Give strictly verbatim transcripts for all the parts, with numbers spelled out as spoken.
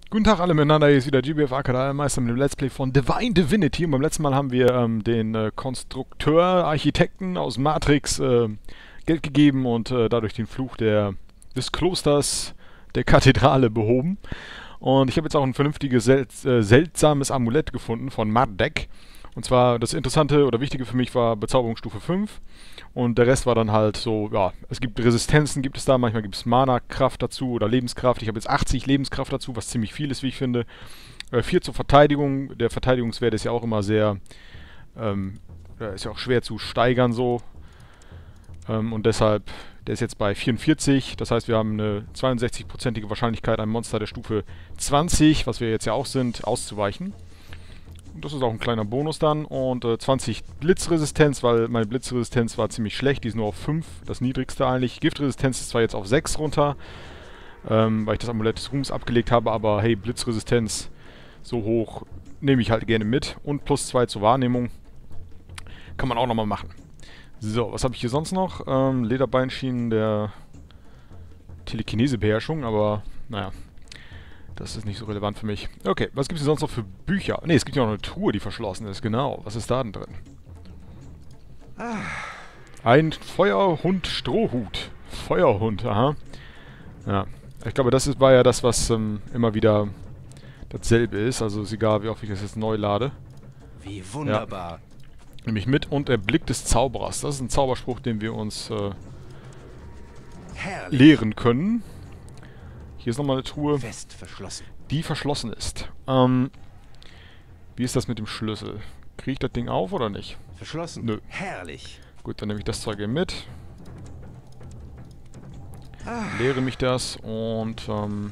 Guten Tag alle miteinander, hier ist wieder G B F Akademeister mit dem Let's Play von Divine Divinity. Und beim letzten Mal haben wir ähm, den äh, Konstrukteur, Architekten aus Matrix äh, Geld gegeben und äh, dadurch den Fluch der, des Klosters, der Kathedrale behoben. Und ich habe jetzt auch ein vernünftiges, sel äh, seltsames Amulett gefunden von Mardek. Und zwar, das Interessante oder Wichtige für mich war Bezauberungsstufe fünf. Und der Rest war dann halt so, ja, es gibt Resistenzen, gibt es da, manchmal gibt es Mana-Kraft dazu oder Lebenskraft. Ich habe jetzt achtzig Lebenskraft dazu, was ziemlich viel ist, wie ich finde. Äh, vier zur Verteidigung, der Verteidigungswert ist ja auch immer sehr, ähm, der ist ja auch schwer zu steigern so. Ähm, und deshalb, der ist jetzt bei vierundvierzig, das heißt wir haben eine zweiundsechzig-prozentige Wahrscheinlichkeit, einem Monster der Stufe zwanzig, was wir jetzt ja auch sind, auszuweichen. Das ist auch ein kleiner Bonus dann. Und äh, zwanzig Blitzresistenz, weil meine Blitzresistenz war ziemlich schlecht. Die ist nur auf fünf, das niedrigste eigentlich. Giftresistenz ist zwar jetzt auf sechs runter, ähm, weil ich das Amulett des Ruhms abgelegt habe, aber hey, Blitzresistenz so hoch nehme ich halt gerne mit. Und plus zwei zur Wahrnehmung kann man auch nochmal machen. So, was habe ich hier sonst noch? Ähm, Lederbeinschienen der Telekinese-Beherrschung, aber naja. Das ist nicht so relevant für mich. Okay, was gibt es sonst noch für Bücher? Ne, es gibt ja noch eine Truhe, die verschlossen ist. Genau, was ist da denn drin? Ein Feuerhund-Strohhut. Feuerhund, aha. Ja, ich glaube, das ist, war ja das, was ähm, immer wieder dasselbe ist. Also ist egal, wie oft ich das jetzt neu lade. Wie wunderbar. Ja. Nehme ich mit. Und der Blick des Zauberers. Das ist ein Zauberspruch, den wir uns äh, lehren können. Hier ist nochmal eine Truhe, fest verschlossen, die verschlossen ist. Ähm, wie ist das mit dem Schlüssel? Kriege ich das Ding auf oder nicht? Verschlossen? Nö. Herrlich. Gut, dann nehme ich das Zeug hier mit. Ah. Leere mich das und ähm,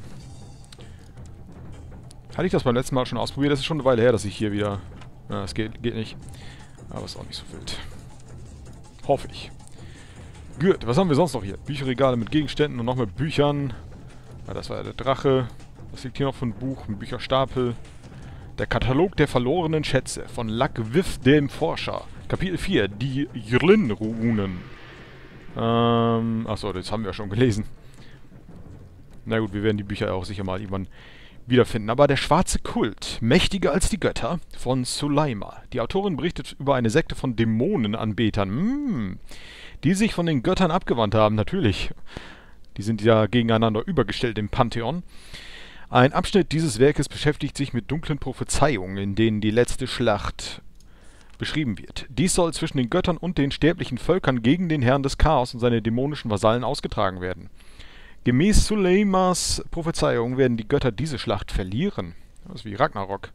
hatte ich das beim letzten Mal schon ausprobiert? Das ist schon eine Weile her, dass ich hier wieder... Ja, das geht, geht nicht. Aber ist auch nicht so wild. Hoffe ich. Gut, was haben wir sonst noch hier? Bücherregale mit Gegenständen und noch mit Büchern. Ja, das war ja der Drache. Was liegt hier noch für ein Buch? Ein Bücherstapel. Der Katalog der verlorenen Schätze von Lackwiff dem Forscher. Kapitel vier. Die Yrlin-Runen. Ähm, achso, das haben wir ja schon gelesen. Na gut, wir werden die Bücher auch sicher mal irgendwann wiederfinden. Aber der schwarze Kult, mächtiger als die Götter, von Suleima. Die Autorin berichtet über eine Sekte von Dämonenanbetern, mm, die sich von den Göttern abgewandt haben, natürlich. Die sind ja gegeneinander übergestellt im Pantheon. Ein Abschnitt dieses Werkes beschäftigt sich mit dunklen Prophezeiungen, in denen die letzte Schlacht beschrieben wird. Dies soll zwischen den Göttern und den sterblichen Völkern gegen den Herrn des Chaos und seine dämonischen Vasallen ausgetragen werden. Gemäß Suleimas Prophezeiung werden die Götter diese Schlacht verlieren. Das ist wie Ragnarok.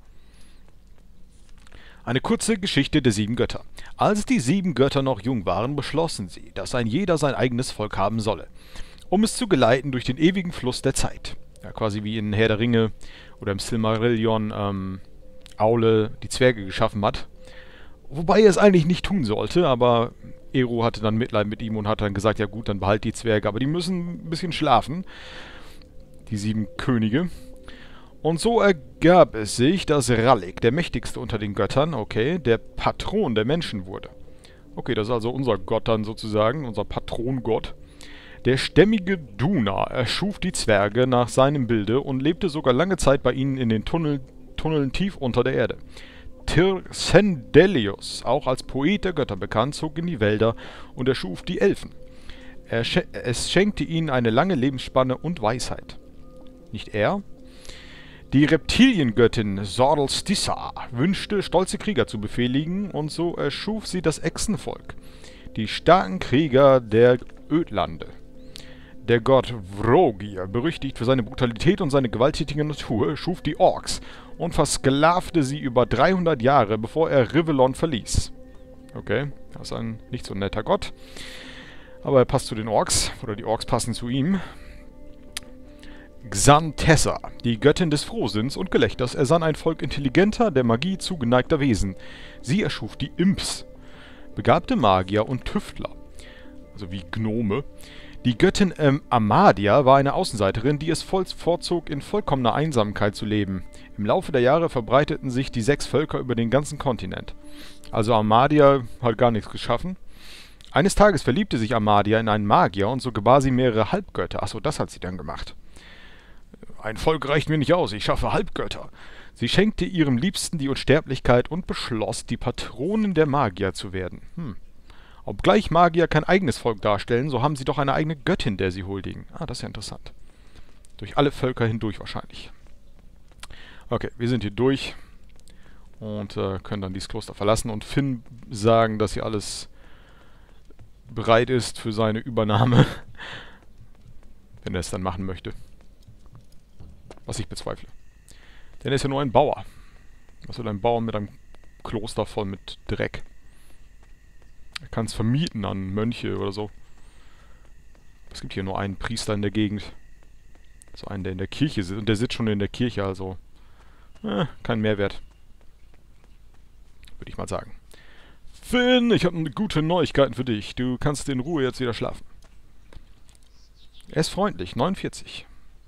Eine kurze Geschichte der sieben Götter. Als die sieben Götter noch jung waren, beschlossen sie, dass ein jeder sein eigenes Volk haben solle, um es zu geleiten durch den ewigen Fluss der Zeit. Ja, quasi wie in Herr der Ringe oder im Silmarillion ähm, Aule die Zwerge geschaffen hat. Wobei er es eigentlich nicht tun sollte, aber Eru hatte dann Mitleid mit ihm und hat dann gesagt, ja gut, dann behalt die Zwerge, aber die müssen ein bisschen schlafen. Die sieben Könige. Und so ergab es sich, dass Ralik, der mächtigste unter den Göttern, okay, der Patron der Menschen wurde. Okay, das ist also unser Gott dann sozusagen, unser Patrongott. Der stämmige Duna erschuf die Zwerge nach seinem Bilde und lebte sogar lange Zeit bei ihnen in den Tunnel, Tunneln tief unter der Erde. Tyrsendelius, auch als Poet der Götter bekannt, zog in die Wälder und erschuf die Elfen. Er sch es schenkte ihnen eine lange Lebensspanne und Weisheit. Nicht er? Die Reptiliengöttin Sordel-Stissa wünschte, stolze Krieger zu befehligen, und so erschuf sie das Echsenvolk, die starken Krieger der Ödlande. Der Gott Vrogir, berüchtigt für seine Brutalität und seine gewalttätige Natur, schuf die Orks und versklavte sie über dreihundert Jahre, bevor er Rivellon verließ. Okay, das ist ein nicht so netter Gott, aber er passt zu den Orks, oder die Orks passen zu ihm. Xantessa, die Göttin des Frohsinns und Gelächters, ersann ein Volk intelligenter, der Magie zugeneigter Wesen. Sie erschuf die Imps, begabte Magier und Tüftler, also wie Gnome. Die Göttin ähm, Amadia war eine Außenseiterin, die es voll vorzog, in vollkommener Einsamkeit zu leben. Im Laufe der Jahre verbreiteten sich die sechs Völker über den ganzen Kontinent. Also Amadia hat gar nichts geschaffen. Eines Tages verliebte sich Amadia in einen Magier und so gebar sie mehrere Halbgötter. Achso, das hat sie dann gemacht. Ein Volk reicht mir nicht aus, ich schaffe Halbgötter. Sie schenkte ihrem Liebsten die Unsterblichkeit und beschloss, die Patronin der Magier zu werden. Hm. Obgleich Magier kein eigenes Volk darstellen, so haben sie doch eine eigene Göttin, der sie huldigen. Ah, das ist ja interessant. Durch alle Völker hindurch wahrscheinlich. Okay, wir sind hier durch und äh, können dann dieses Kloster verlassen und Finn sagen, dass hier alles bereit ist für seine Übernahme, wenn er es dann machen möchte. Was ich bezweifle. Denn er ist ja nur ein Bauer. Was will ein Bauer mit einem Kloster voll mit Dreck? Er kann es vermieten an Mönche oder so. Es gibt hier nur einen Priester in der Gegend. So einen, der in der Kirche sitzt. Und der sitzt schon in der Kirche, also eh, kein Mehrwert. Würde ich mal sagen. Finn, ich habe gute Neuigkeiten für dich. Du kannst in Ruhe jetzt wieder schlafen. Er ist freundlich, neunundvierzig.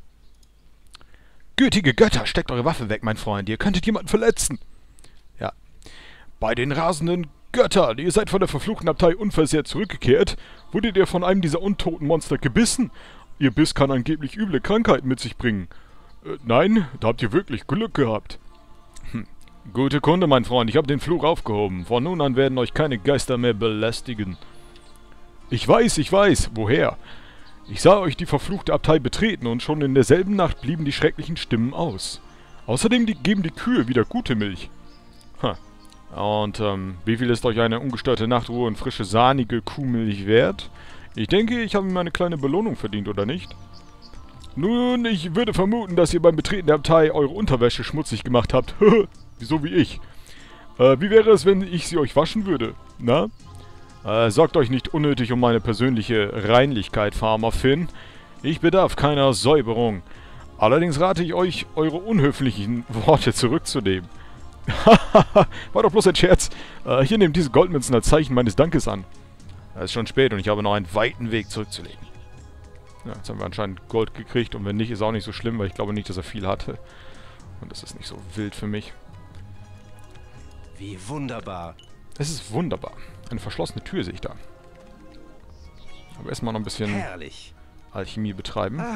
Gütige Götter, steckt eure Waffe weg, mein Freund. Ihr könntet jemanden verletzen. Ja. Bei den rasenden Göttern, ihr seid von der verfluchten Abtei unversehrt zurückgekehrt. Wurdet ihr von einem dieser untoten Monster gebissen? Ihr Biss kann angeblich üble Krankheiten mit sich bringen. Äh, nein, da habt ihr wirklich Glück gehabt. Hm. Gute Kunde, mein Freund, ich habe den Fluch aufgehoben. Von nun an werden euch keine Geister mehr belästigen. Ich weiß, ich weiß. Woher? Ich sah euch die verfluchte Abtei betreten und schon in derselben Nacht blieben die schrecklichen Stimmen aus. Außerdem die, geben die Kühe wieder gute Milch. Ha. Und ähm, wie viel ist euch eine ungestörte Nachtruhe und frische, sahnige Kuhmilch wert? Ich denke, ich habe mir eine kleine Belohnung verdient, oder nicht? Nun, ich würde vermuten, dass ihr beim Betreten der Abtei eure Unterwäsche schmutzig gemacht habt. So wie ich. Äh, wie wäre es, wenn ich sie euch waschen würde? Na? Äh, sorgt euch nicht unnötig um meine persönliche Reinlichkeit, Farmer Finn. Ich bedarf keiner Säuberung. Allerdings rate ich euch, eure unhöflichen Worte zurückzunehmen. Hahaha, war doch bloß ein Scherz. Äh, hier nehmt diese Goldmünzen als Zeichen meines Dankes an. Es ist schon spät und ich habe noch einen weiten Weg zurückzulegen. Ja, jetzt haben wir anscheinend Gold gekriegt und wenn nicht, ist auch nicht so schlimm, weil ich glaube nicht, dass er viel hatte. Und das ist nicht so wild für mich. Wie wunderbar. Es ist wunderbar. Eine verschlossene Tür sehe ich da. Aber erstmal noch ein bisschen Herrlich. Alchemie betreiben. Ah,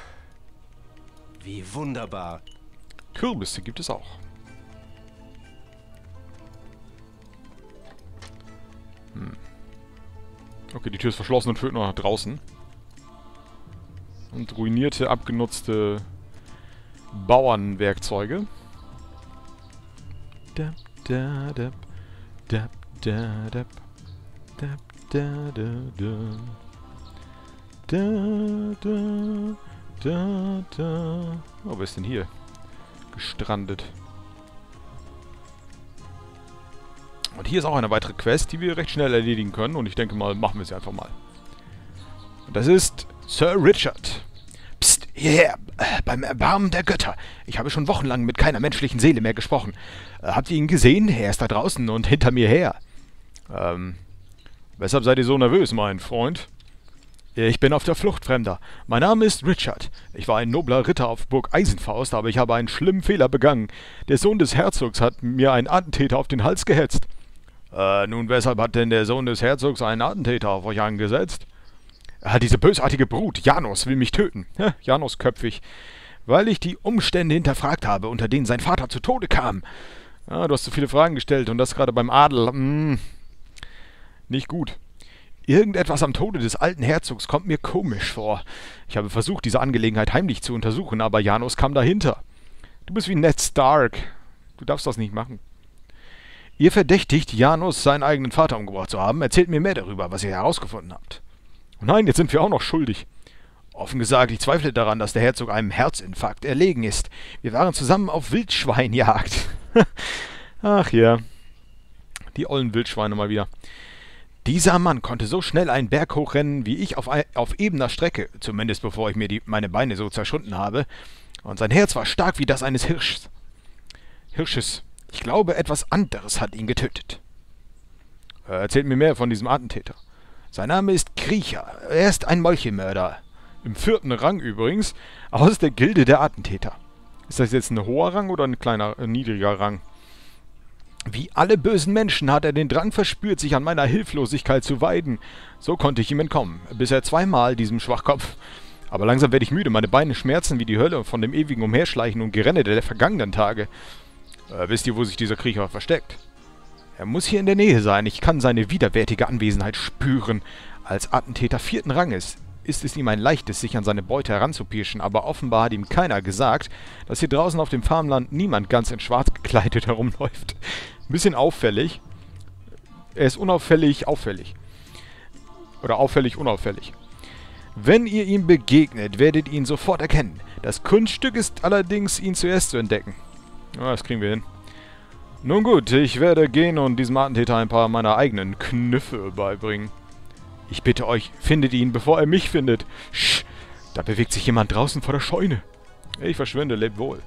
wie wunderbar. Kürbisse gibt es auch. Hm. Okay, die Tür ist verschlossen und führt noch nach draußen. Und ruinierte, abgenutzte Bauernwerkzeuge. Da, da, da, da, da, da, da, da, da, da. Da, da, da, da. Oh, wer ist denn hier? Gestrandet. Und hier ist auch eine weitere Quest, die wir recht schnell erledigen können. Und ich denke mal, machen wir sie einfach mal. Und das ist Sir Richard. Psst, hierher, äh, beim Erbarmen der Götter. Ich habe schon wochenlang mit keiner menschlichen Seele mehr gesprochen. Äh, habt ihr ihn gesehen? Er ist da draußen und hinter mir her. Ähm, weshalb seid ihr so nervös, mein Freund? Ich bin auf der Flucht, Fremder. Mein Name ist Richard. Ich war ein nobler Ritter auf Burg Eisenfaust, aber ich habe einen schlimmen Fehler begangen. Der Sohn des Herzogs hat mir einen Attentäter auf den Hals gehetzt. Äh, nun, weshalb hat denn der Sohn des Herzogs einen Attentäter auf euch angesetzt? Ah, diese bösartige Brut, Janos, will mich töten. Ja, Janos köpfig. Weil ich die Umstände hinterfragt habe, unter denen sein Vater zu Tode kam. Ah, du hast zu viele Fragen gestellt und das gerade beim Adel. Hm, nicht gut. Irgendetwas am Tode des alten Herzogs kommt mir komisch vor. Ich habe versucht, diese Angelegenheit heimlich zu untersuchen, aber Janos kam dahinter. Du bist wie Ned Stark. Du darfst das nicht machen. Ihr verdächtigt, Janos seinen eigenen Vater umgebracht zu haben. Erzählt mir mehr darüber, was ihr herausgefunden habt. Oh nein, jetzt sind wir auch noch schuldig. Offen gesagt, ich zweifle daran, dass der Herzog einem Herzinfarkt erlegen ist. Wir waren zusammen auf Wildschweinjagd. Ach ja. Die ollen Wildschweine mal wieder. Dieser Mann konnte so schnell einen Berg hochrennen, wie ich auf, auf ebener Strecke, zumindest bevor ich mir die, meine Beine so zerschunden habe. Und sein Herz war stark wie das eines Hirsches. Hirsches. Ich glaube, etwas anderes hat ihn getötet. Erzählt mir mehr von diesem Attentäter. Sein Name ist Kriecher. Er ist ein Molchemörder. Im vierten Rang übrigens, aus der Gilde der Attentäter. Ist das jetzt ein hoher Rang oder ein kleiner, ein niedriger Rang? Wie alle bösen Menschen hat er den Drang verspürt, sich an meiner Hilflosigkeit zu weiden. So konnte ich ihm entkommen, bis er zweimal diesem Schwachkopf Aber langsam werde ich müde, meine Beine schmerzen wie die Hölle von dem ewigen Umherschleichen und Gerenne der vergangenen Tage. Äh, wisst ihr, wo sich dieser Kriecher versteckt? Er muss hier in der Nähe sein. Ich kann seine widerwärtige Anwesenheit spüren. Als Attentäter vierten Ranges ist es ihm ein leichtes, sich an seine Beute heranzupirschen, aber offenbar hat ihm keiner gesagt, dass hier draußen auf dem Farmland niemand ganz in schwarz gekleidet herumläuft. Ein bisschen auffällig. Er ist unauffällig, auffällig. Oder auffällig, unauffällig. Wenn ihr ihm begegnet, werdet ihr ihn sofort erkennen. Das Kunststück ist allerdings, ihn zuerst zu entdecken. Ja, das kriegen wir hin. Nun gut, ich werde gehen und diesem Attentäter ein paar meiner eigenen Kniffe beibringen. Ich bitte euch, findet ihn, bevor er mich findet. Sch, da bewegt sich jemand draußen vor der Scheune. Ich verschwinde, lebt wohl.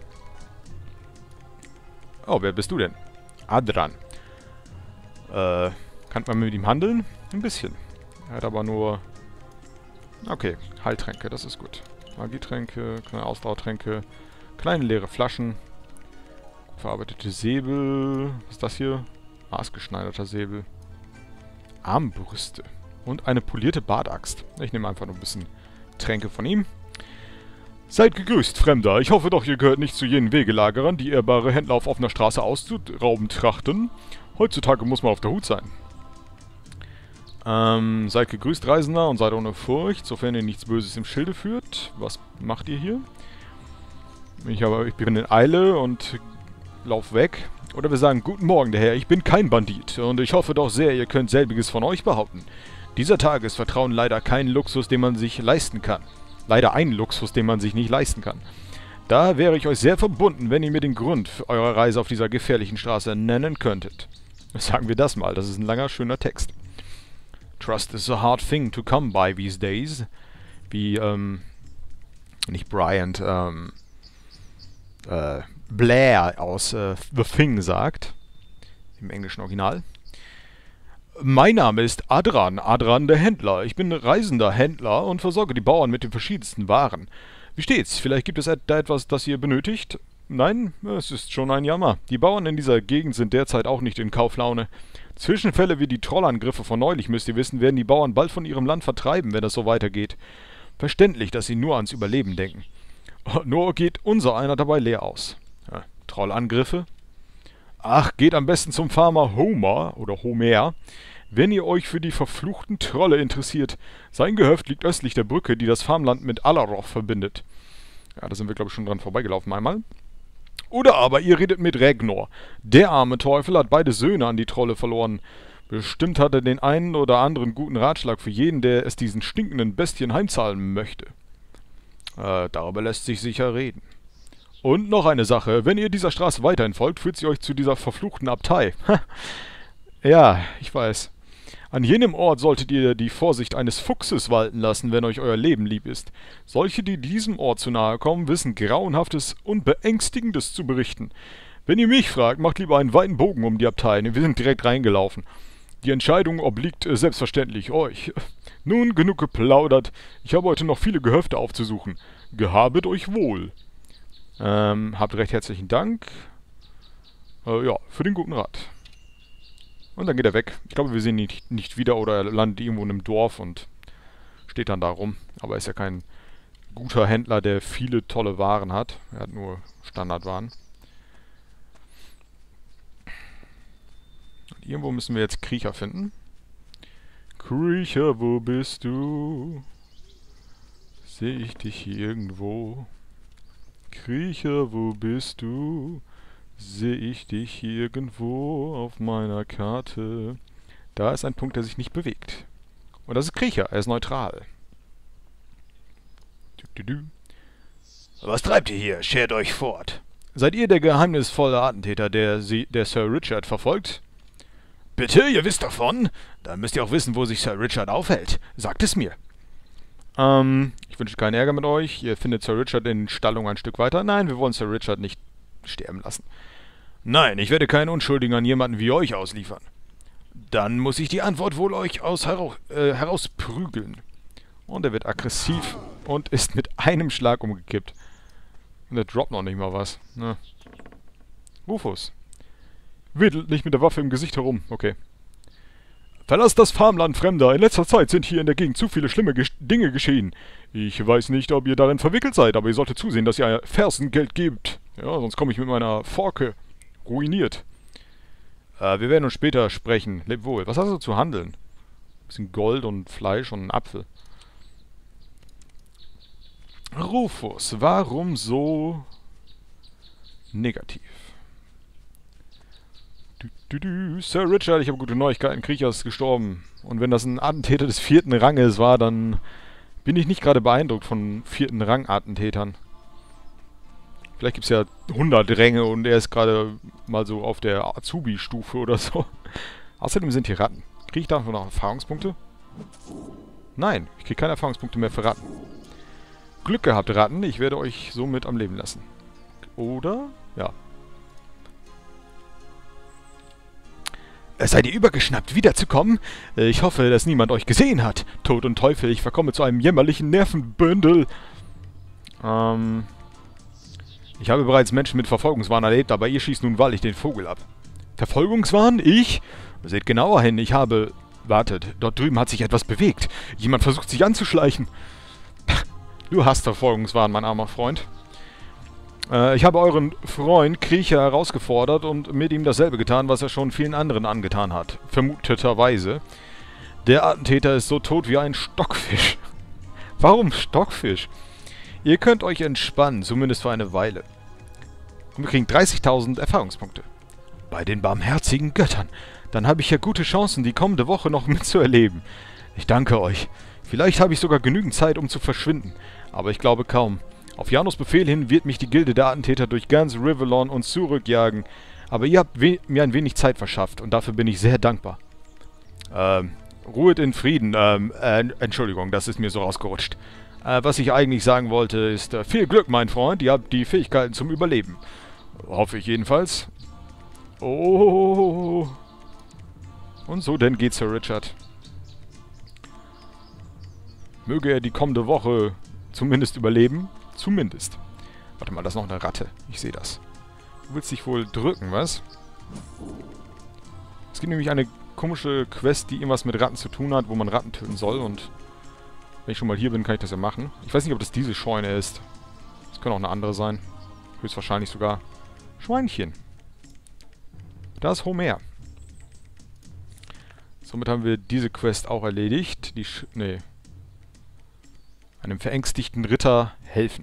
Oh, wer bist du denn? Adran. Äh, kann man mit ihm handeln? Ein bisschen. Er hat aber nur... Okay, Heiltränke, das ist gut. Magietränke, kleine Ausdauertränke, kleine leere Flaschen. Verarbeitete Säbel. Was ist das hier? Maßgeschneiderter Säbel. Armbrüste. Und eine polierte Bartaxt. Ich nehme einfach nur ein bisschen Tränke von ihm. Seid gegrüßt, Fremder. Ich hoffe doch, ihr gehört nicht zu jenen Wegelagerern, die ehrbare Händler auf offener Straße auszurauben trachten. Heutzutage muss man auf der Hut sein. Ähm, seid gegrüßt, Reisender, und seid ohne Furcht, sofern ihr nichts Böses im Schilde führt. Was macht ihr hier? Ich, aber, ich bin in Eile und lauf weg. Oder wir sagen, guten Morgen, der Herr, ich bin kein Bandit. Und ich hoffe doch sehr, ihr könnt selbiges von euch behaupten. Dieser Tag ist Vertrauen leider kein Luxus, den man sich leisten kann. Leider ein Luxus, den man sich nicht leisten kann. Da wäre ich euch sehr verbunden, wenn ihr mir den Grund für eure Reise auf dieser gefährlichen Straße nennen könntet. Sagen wir das mal, das ist ein langer, schöner Text. Trust is a hard thing to come by these days. Wie, ähm, nicht Bryant, ähm, äh, Blair aus äh, The Thing sagt. Im englischen Original. Mein Name ist Adran, Adran der Händler. Ich bin reisender Händler und versorge die Bauern mit den verschiedensten Waren. Wie steht's? Vielleicht gibt es da etwas, das ihr benötigt? Nein, es ist schon ein Jammer. Die Bauern in dieser Gegend sind derzeit auch nicht in Kauflaune. Zwischenfälle wie die Trollangriffe von neulich, müsst ihr wissen, werden die Bauern bald von ihrem Land vertreiben, wenn das so weitergeht. Verständlich, dass sie nur ans Überleben denken. Nur geht unser einer dabei leer aus. Ja, Trollangriffe? Ach, geht am besten zum Farmer Homer oder Homer, wenn ihr euch für die verfluchten Trolle interessiert. Sein Gehöft liegt östlich der Brücke, die das Farmland mit Alaroth verbindet. Ja, da sind wir, glaube ich, schon dran vorbeigelaufen einmal. Oder aber ihr redet mit Regnor. Der arme Teufel hat beide Söhne an die Trolle verloren. Bestimmt hat er den einen oder anderen guten Ratschlag für jeden, der es diesen stinkenden Bestien heimzahlen möchte. Äh, darüber lässt sich sicher reden. Und noch eine Sache, wenn ihr dieser Straße weiterhin folgt, führt sie euch zu dieser verfluchten Abtei. Ja, ich weiß. An jenem Ort solltet ihr die Vorsicht eines Fuchses walten lassen, wenn euch euer Leben lieb ist. Solche, die diesem Ort zu nahe kommen, wissen Grauenhaftes und Beängstigendes zu berichten. Wenn ihr mich fragt, macht lieber einen weiten Bogen um die Abtei. Wir sind direkt reingelaufen. Die Entscheidung obliegt äh, selbstverständlich euch. Nun, genug geplaudert. Ich habe heute noch viele Gehöfte aufzusuchen. Gehabet euch wohl. Ähm, habt recht herzlichen Dank. Äh, ja, für den guten Rat. Und dann geht er weg. Ich glaube, wir sehen ihn nicht, nicht wieder oder er landet irgendwo in einem Dorf und steht dann da rum. Aber er ist ja kein guter Händler, der viele tolle Waren hat. Er hat nur Standardwaren. Und irgendwo müssen wir jetzt Kriecher finden. Kriecher, wo bist du? Sehe ich dich irgendwo? Kriecher, wo bist du? Sehe ich dich irgendwo auf meiner Karte? Da ist ein Punkt, der sich nicht bewegt. Und das ist Kriecher, er ist neutral. Du, du, du. Was treibt ihr hier? Schert euch fort. Seid ihr der geheimnisvolle Attentäter, der, Sie, der Sir Richard verfolgt? Bitte, ihr wisst davon? Dann müsst ihr auch wissen, wo sich Sir Richard aufhält. Sagt es mir. Ähm, ich wünsche keinen Ärger mit euch. Ihr findet Sir Richard in Stallung ein Stück weiter. Nein, wir wollen Sir Richard nicht sterben lassen. Nein, ich werde keinen Unschuldigen an jemanden wie euch ausliefern. Dann muss ich die Antwort wohl euch aus heraus, äh, herausprügeln. Und er wird aggressiv und ist mit einem Schlag umgekippt. Und er droppt noch nicht mal was. Ne? Rufus. Wedelt nicht mit der Waffe im Gesicht herum. Okay. Verlasst das Farmland, Fremder. In letzter Zeit sind hier in der Gegend zu viele schlimme Gesch Dinge geschehen. Ich weiß nicht, ob ihr darin verwickelt seid, aber ihr solltet zusehen, dass ihr Fersengeld gebt. Ja, sonst komme ich mit meiner Forke ruiniert. Äh, wir werden uns später sprechen. Leb wohl. Was hast du zu handeln? Ein bisschen Gold und Fleisch und ein Apfel. Rufus, warum so negativ? Du, du, du. Sir Richard, ich habe gute Neuigkeiten. Kriecher ist gestorben. Und wenn das ein Attentäter des vierten Ranges war, dann bin ich nicht gerade beeindruckt von vierten Rang-Attentätern. Vielleicht gibt es ja hundert Ränge und er ist gerade mal so auf der Azubi-Stufe oder so. Außerdem sind hier Ratten. Kriege ich dafür noch Erfahrungspunkte? Nein, ich kriege keine Erfahrungspunkte mehr für Ratten. Glück gehabt, Ratten. Ich werde euch somit am Leben lassen. Oder? Ja. Seid ihr übergeschnappt, wiederzukommen? Ich hoffe, dass niemand euch gesehen hat. Tod und Teufel, ich verkomme zu einem jämmerlichen Nervenbündel. Ähm... Ich habe bereits Menschen mit Verfolgungswahn erlebt, aber ihr schießt nun wahrlich den Vogel ab. Verfolgungswahn? Ich? Seht genauer hin, ich habe... Wartet, dort drüben hat sich etwas bewegt. Jemand versucht sich anzuschleichen. Du hast Verfolgungswahn, mein armer Freund. Äh, ich habe euren Freund Kriecher herausgefordert und mit ihm dasselbe getan, was er schon vielen anderen angetan hat. Vermuteterweise. Der Attentäter ist so tot wie ein Stockfisch. Warum Stockfisch? Ihr könnt euch entspannen, zumindest für eine Weile. Und wir kriegen dreißigtausend Erfahrungspunkte. Bei den barmherzigen Göttern. Dann habe ich ja gute Chancen, die kommende Woche noch mitzuerleben. Ich danke euch. Vielleicht habe ich sogar genügend Zeit, um zu verschwinden. Aber ich glaube kaum. Auf Janus Befehl hin wird mich die Gilde der Attentäter durch ganz Rivellon und zurückjagen. Aber ihr habt mir ein wenig Zeit verschafft und dafür bin ich sehr dankbar. Ähm, ruhet in Frieden. Ähm, äh, Entschuldigung, das ist mir so rausgerutscht. Äh, was ich eigentlich sagen wollte, ist äh, viel Glück, mein Freund. Ihr habt die Fähigkeiten zum Überleben. Hoffe ich jedenfalls. Oh. Und so denn geht Sir Richard. Möge er die kommende Woche zumindest überleben. Zumindest. Warte mal, das ist noch eine Ratte. Ich sehe das. Du willst dich wohl drücken, was? Es gibt nämlich eine komische Quest, die irgendwas mit Ratten zu tun hat, wo man Ratten töten soll. Und wenn ich schon mal hier bin, kann ich das ja machen. Ich weiß nicht, ob das diese Scheune ist. Das könnte auch eine andere sein. Höchstwahrscheinlich sogar Schweinchen. Da ist Homer. Somit haben wir diese Quest auch erledigt. Die Sch... Nee. Einem verängstigten Ritter helfen.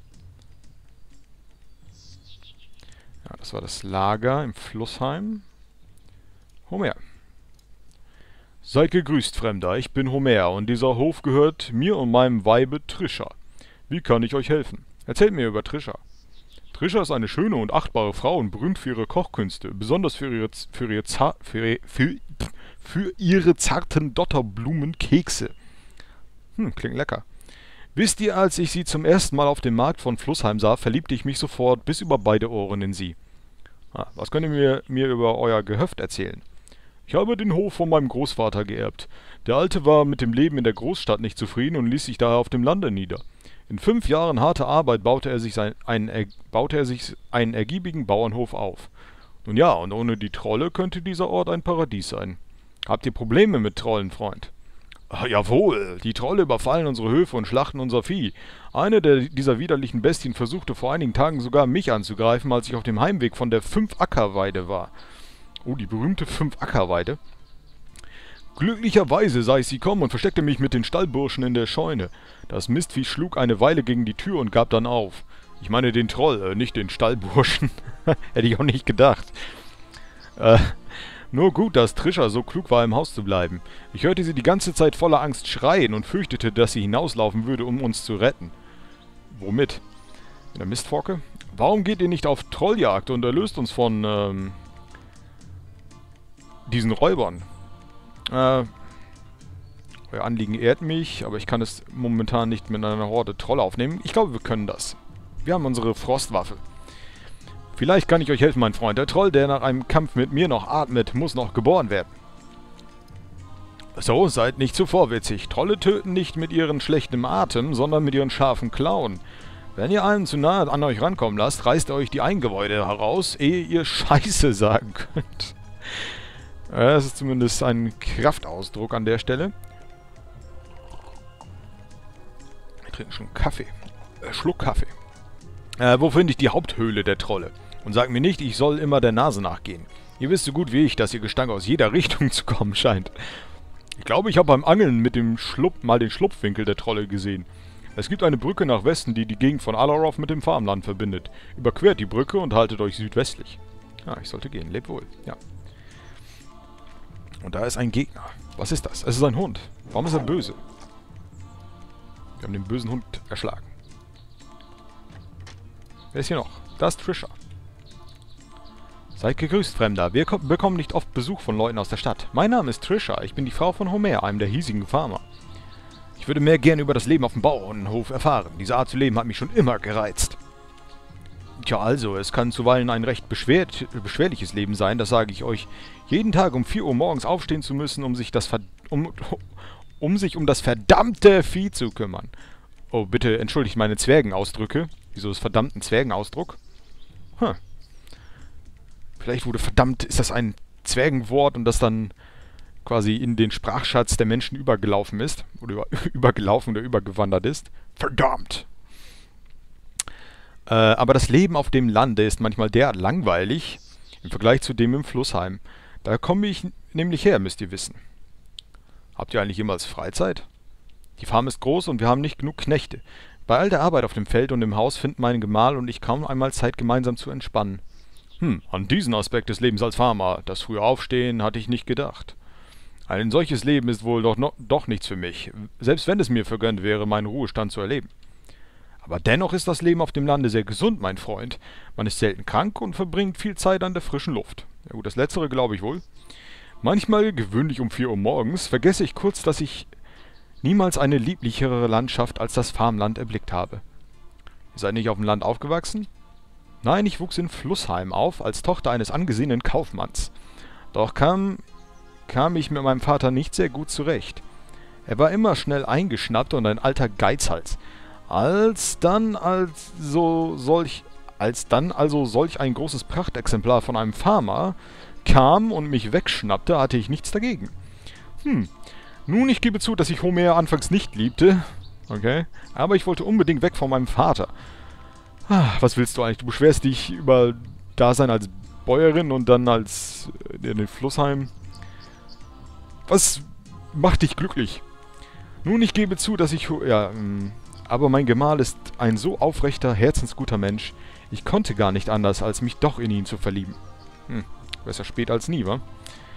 Ja, das war das Lager im Flussheim. Homer. Seid gegrüßt, Fremder. Ich bin Homer und dieser Hof gehört mir und meinem Weibe Trisha. Wie kann ich euch helfen? Erzählt mir über Trisha. Trisha ist eine schöne und achtbare Frau und berühmt für ihre Kochkünste, besonders für ihre, für ihre, Za für, für, für ihre zarten Dotterblumenkekse. Hm, klingt lecker. Wisst ihr, als ich sie zum ersten Mal auf dem Markt von Flussheim sah, verliebte ich mich sofort bis über beide Ohren in sie. Ah, was könnt ihr mir, mir über euer Gehöft erzählen? Ich habe den Hof von meinem Großvater geerbt. Der Alte war mit dem Leben in der Großstadt nicht zufrieden und ließ sich daher auf dem Lande nieder. In fünf Jahren harter Arbeit baute er sich, sein, einen, er, baute er sich einen ergiebigen Bauernhof auf. Nun ja, und ohne die Trolle könnte dieser Ort ein Paradies sein. Habt ihr Probleme mit Trollen, Freund? Ach, jawohl, die Trolle überfallen unsere Höfe und schlachten unser Vieh. Eine der, dieser widerlichen Bestien versuchte vor einigen Tagen sogar mich anzugreifen, als ich auf dem Heimweg von der Fünf-Acker-Weide war. Oh, die berühmte Fünf-Acker-Weide. Glücklicherweise sah ich sie kommen und versteckte mich mit den Stallburschen in der Scheune. Das Mistvieh schlug eine Weile gegen die Tür und gab dann auf. Ich meine den Troll, äh, nicht den Stallburschen. Hätte ich auch nicht gedacht. Äh... Nur gut, dass Trisha so klug war, im Haus zu bleiben. Ich hörte sie die ganze Zeit voller Angst schreien und fürchtete, dass sie hinauslaufen würde, um uns zu retten. Womit? In der Mistforke? Warum geht ihr nicht auf Trolljagd und erlöst uns von, ähm... diesen Räubern? Äh... Euer Anliegen ehrt mich, aber ich kann es momentan nicht mit einer Horde Trolle aufnehmen. Ich glaube, wir können das. Wir haben unsere Frostwaffe. Vielleicht kann ich euch helfen, mein Freund. Der Troll, der nach einem Kampf mit mir noch atmet, muss noch geboren werden. So, seid nicht zu vorwitzig. Trolle töten nicht mit ihren schlechten Atem, sondern mit ihren scharfen Klauen. Wenn ihr einen zu nahe an euch rankommen lasst, reißt er euch die Eingeweide heraus, ehe ihr Scheiße sagen könnt. Äh, es ist zumindest ein Kraftausdruck an der Stelle. Wir trinken schon Kaffee. Äh, Schluck Kaffee. Äh, wo finde ich die Haupthöhle der Trolle? Und sag mir nicht, ich soll immer der Nase nachgehen. Ihr wisst so gut wie ich, dass ihr Gestank aus jeder Richtung zu kommen scheint. Ich glaube, ich habe beim Angeln mit dem Schlupf mal den Schlupfwinkel der Trolle gesehen. Es gibt eine Brücke nach Westen, die die Gegend von Alaroth mit dem Farmland verbindet. Überquert die Brücke und haltet euch südwestlich. Ah, ich sollte gehen. Lebt wohl. Ja. Und da ist ein Gegner. Was ist das? Es ist ein Hund. Warum ist er böse? Wir haben den bösen Hund erschlagen. Wer ist hier noch? Da ist Trisha. Seid gegrüßt, Fremder. Wir bekommen nicht oft Besuch von Leuten aus der Stadt. Mein Name ist Trisha. Ich bin die Frau von Homer, einem der hiesigen Farmer. Ich würde mehr gern über das Leben auf dem Bauernhof erfahren. Diese Art zu leben hat mich schon immer gereizt. Tja, also, es kann zuweilen ein recht beschwert, beschwerliches Leben sein, das sage ich euch. Jeden Tag um vier Uhr morgens aufstehen zu müssen, um sich, das Ver um, um sich um das verdammte Vieh zu kümmern. Oh, bitte entschuldigt meine Zwergenausdrücke. Wieso ist verdammt ein Zwergenausdruck? Hm. Vielleicht wurde verdammt, ist das ein Zwergenwort und das dann quasi in den Sprachschatz der Menschen übergelaufen ist. Oder über, übergelaufen oder übergewandert ist. Verdammt! Äh, aber das Leben auf dem Lande ist manchmal derart langweilig im Vergleich zu dem im Flussheim. Da komme ich nämlich her, müsst ihr wissen. Habt ihr eigentlich jemals Freizeit? Die Farm ist groß und wir haben nicht genug Knechte. Bei all der Arbeit auf dem Feld und im Haus finden mein Gemahl und ich kaum einmal Zeit, gemeinsam zu entspannen. Hm, an diesen Aspekt des Lebens als Farmer, das frühe Aufstehen, hatte ich nicht gedacht. Ein solches Leben ist wohl doch, no, doch nichts für mich, selbst wenn es mir vergönnt wäre, meinen Ruhestand zu erleben. Aber dennoch ist das Leben auf dem Lande sehr gesund, mein Freund. Man ist selten krank und verbringt viel Zeit an der frischen Luft. Ja gut, das Letztere glaube ich wohl. Manchmal, gewöhnlich um vier Uhr morgens, vergesse ich kurz, dass ich niemals eine lieblichere Landschaft als das Farmland erblickt habe. Ihr seid nicht auf dem Land aufgewachsen? Nein, ich wuchs in Flussheim auf, als Tochter eines angesehenen Kaufmanns. Doch kam, kam ich mit meinem Vater nicht sehr gut zurecht. Er war immer schnell eingeschnappt und ein alter Geizhals. Als dann also solch, als dann also solch ein großes Prachtexemplar von einem Farmer kam und mich wegschnappte, hatte ich nichts dagegen. Hm, nun, ich gebe zu, dass ich Homer anfangs nicht liebte, okay, aber ich wollte unbedingt weg von meinem Vater. Ah, was willst du eigentlich? Du beschwerst dich über Dasein als Bäuerin und dann als äh, in den Flussheim. Was macht dich glücklich? Nun, ich gebe zu, dass ich... Ja, ähm, aber mein Gemahl ist ein so aufrechter, herzensguter Mensch. Ich konnte gar nicht anders, als mich doch in ihn zu verlieben. Hm, besser spät als nie, wa?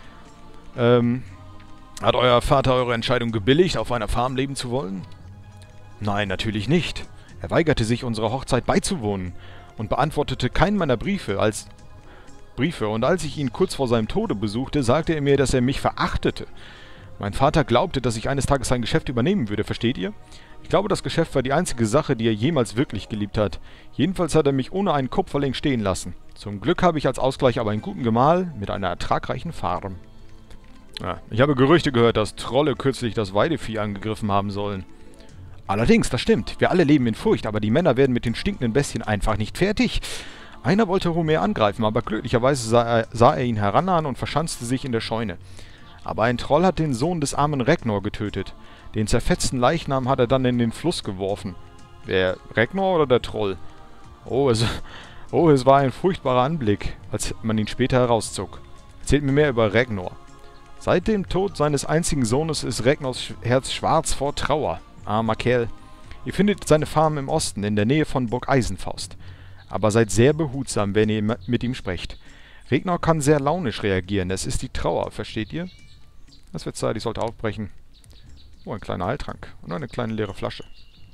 Ähm, hat euer Vater eure Entscheidung gebilligt, auf einer Farm leben zu wollen? Nein, natürlich nicht. Er weigerte sich, unserer Hochzeit beizuwohnen und beantwortete keinen meiner Briefe, als Briefe. Und als ich ihn kurz vor seinem Tode besuchte, sagte er mir, dass er mich verachtete. Mein Vater glaubte, dass ich eines Tages sein Geschäft übernehmen würde, versteht ihr? Ich glaube, das Geschäft war die einzige Sache, die er jemals wirklich geliebt hat. Jedenfalls hat er mich ohne einen Kupferling stehen lassen. Zum Glück habe ich als Ausgleich aber einen guten Gemahl mit einer ertragreichen Farm. Ja, ich habe Gerüchte gehört, dass Trolle kürzlich das Weidevieh angegriffen haben sollen. Allerdings, das stimmt. Wir alle leben in Furcht, aber die Männer werden mit den stinkenden Bestien einfach nicht fertig. Einer wollte Homer angreifen, aber glücklicherweise sah er, sah er ihn herannahen und verschanzte sich in der Scheune. Aber ein Troll hat den Sohn des armen Regnor getötet. Den zerfetzten Leichnam hat er dann in den Fluss geworfen. Wer, Regnor oder der Troll? Oh es, oh, es war ein furchtbarer Anblick, als man ihn später herauszog. Erzählt mir mehr über Regnor. Seit dem Tod seines einzigen Sohnes ist Regnors Herz schwarz vor Trauer. Armer Kerl. Ihr findet seine Farm im Osten, in der Nähe von Burg Eisenfaust. Aber seid sehr behutsam, wenn ihr mit ihm sprecht. Regnor kann sehr launisch reagieren. Es ist die Trauer, versteht ihr? Das wird Zeit, ich sollte aufbrechen. Oh, ein kleiner Heiltrank. Und eine kleine leere Flasche.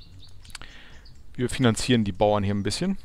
Wir finanzieren die Bauern hier ein bisschen.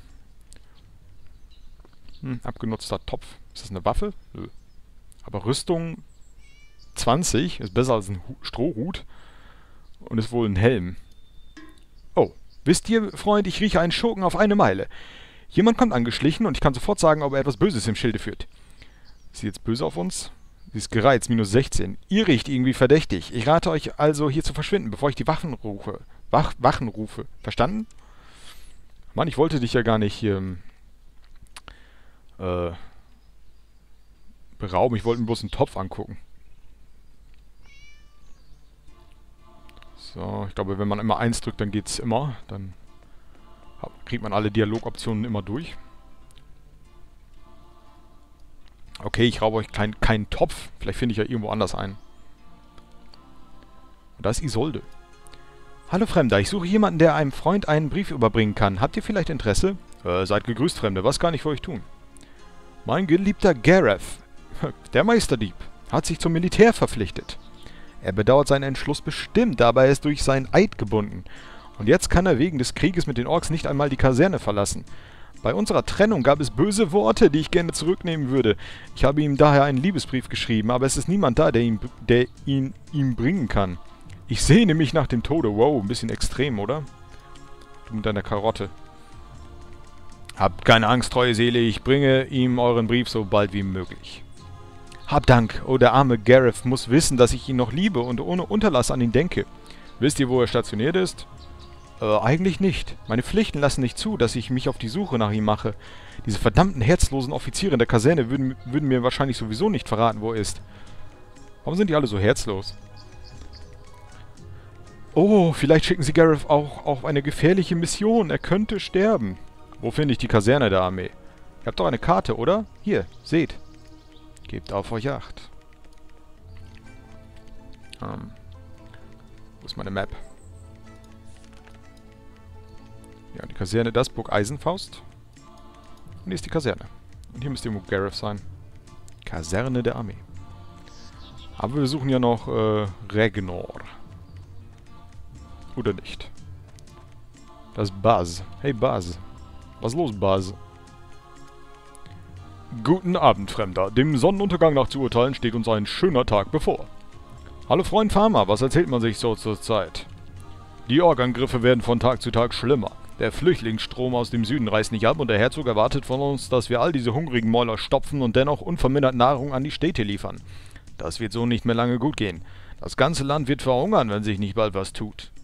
Hm, abgenutzter Topf. Ist das eine Waffe? Nö. Aber Rüstung zwanzig ist besser als ein Hu- Strohhut. Und ist wohl ein Helm. Oh, wisst ihr, Freund, ich rieche einen Schurken auf eine Meile. Jemand kommt angeschlichen und ich kann sofort sagen, ob er etwas Böses im Schilde führt. Ist sie jetzt böse auf uns? Sie ist gereizt, minus sechzehn. Ihr riecht irgendwie verdächtig. Ich rate euch also, hier zu verschwinden, bevor ich die Wachen rufe. Wach, Wachen rufe. Verstanden? Mann, ich wollte dich ja gar nicht hier äh, berauben. Ich wollte mir bloß einen Topf angucken. So, ich glaube, wenn man immer eins drückt, dann geht's immer. Dann kriegt man alle Dialogoptionen immer durch. Okay, ich raube euch keinen kein Topf. Vielleicht finde ich ja irgendwo anders einen. Und da ist Isolde. Hallo Fremder, ich suche jemanden, der einem Freund einen Brief überbringen kann. Habt ihr vielleicht Interesse? Äh, seid gegrüßt, Fremde. Was kann ich für euch tun? Mein geliebter Gareth, der Meisterdieb, hat sich zum Militär verpflichtet. Er bedauert seinen Entschluss bestimmt, aber er ist durch seinen Eid gebunden. Und jetzt kann er wegen des Krieges mit den Orks nicht einmal die Kaserne verlassen. Bei unserer Trennung gab es böse Worte, die ich gerne zurücknehmen würde. Ich habe ihm daher einen Liebesbrief geschrieben, aber es ist niemand da, der ihn, der ihn ihm bringen kann. Ich sehne mich nach dem Tode. Wow, ein bisschen extrem, oder? Du mit deiner Karotte. Habt keine Angst, treue Seele, ich bringe ihm euren Brief so bald wie möglich. Hab Dank, oh der arme Gareth muss wissen, dass ich ihn noch liebe und ohne Unterlass an ihn denke. Wisst ihr, wo er stationiert ist? Äh, eigentlich nicht. Meine Pflichten lassen nicht zu, dass ich mich auf die Suche nach ihm mache. Diese verdammten herzlosen Offiziere in der Kaserne würden, würden mir wahrscheinlich sowieso nicht verraten, wo er ist. Warum sind die alle so herzlos? Oh, vielleicht schicken sie Gareth auch auf eine gefährliche Mission. Er könnte sterben. Wo finde ich die Kaserne der Armee? Ihr habt doch eine Karte, oder? Hier, seht. Gebt auf euch Acht. Ähm, wo ist meine Map? Ja, die Kaserne, das Burg Eisenfaust. Und hier ist die Kaserne. Und hier müsste irgendwo Gareth sein. Kaserne der Armee. Aber wir suchen ja noch äh, Regnor. Oder nicht? Das ist Buzz. Hey Buzz. Was ist los, Buzz? Guten Abend, Fremder. Dem Sonnenuntergang nach zu urteilen steht uns ein schöner Tag bevor. Hallo Freund Farmer, was erzählt man sich so zur Zeit? Die Orkangriffe werden von Tag zu Tag schlimmer. Der Flüchtlingsstrom aus dem Süden reißt nicht ab und der Herzog erwartet von uns, dass wir all diese hungrigen Mäuler stopfen und dennoch unvermindert Nahrung an die Städte liefern. Das wird so nicht mehr lange gut gehen. Das ganze Land wird verhungern, wenn sich nicht bald was tut.